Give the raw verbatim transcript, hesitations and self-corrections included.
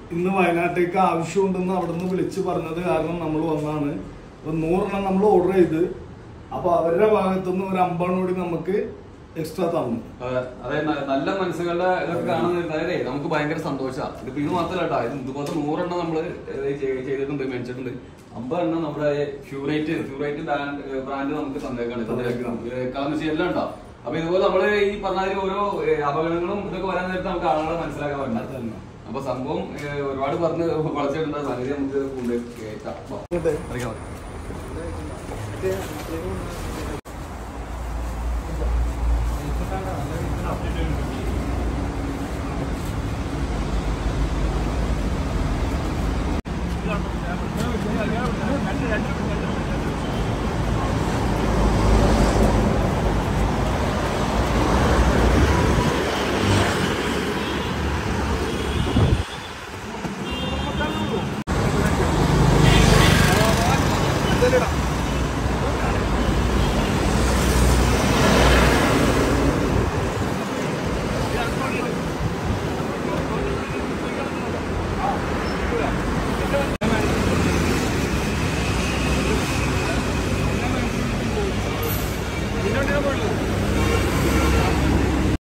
ഇന്ന് വയനാട്ടിലേക്ക് ആവശ്യമുണ്ടെന്ന് അവിടെ നിന്ന് വിളിച്ച് പറഞ്ഞത് കാരണം നമ്മൾ വന്നാണ്. അപ്പൊ നൂറെണ്ണം നമ്മൾ ഓർഡർ ചെയ്ത്, അപ്പൊ അവരുടെ ഭാഗത്തുനിന്ന് ഒരു അമ്പതെണ്ണം കൂടി നമുക്ക് എക്സ്ട്രാ തന്നു. അതായത് നല്ല മനസ്സുകളുടെ ഇതൊക്കെ കാണുന്നത് നമുക്ക് ഭയങ്കര സന്തോഷമാണ്. ഇതിപ്പോ ഇത് മാത്രമല്ല കേട്ടോ, ഇത് ഇതുപോലത്തെ നൂറെണ്ണം നമ്മള് ചെയ്തിട്ടുണ്ട്, മേടിച്ചിട്ടുണ്ട്. അമ്പതെണ്ണം നമ്മുടെ ഫ്യൂറൈറ്റ് ഫ്യൂറൈറ്റ് ബ്രാൻഡ് ബ്രാൻഡ് നമുക്ക് തന്നേക്കാണ്. കളർമശി എല്ലാം ഉണ്ടാവും. അപ്പൊ ഇതുപോലെ നമ്മള് ഈ പറഞ്ഞ ഓരോ അപകടങ്ങളും ഇതൊക്കെ വരാൻ നേരത്തെ നമുക്ക് ആളുകളെ മനസ്സിലാക്കാൻ പറ്റില്ല. അപ്പൊ സംഭവം ഒരുപാട് പറഞ്ഞ് വളച്ചിട്ടുണ്ട്. സംഗതി നമുക്ക് കൊണ്ട് കേൾക്കാം.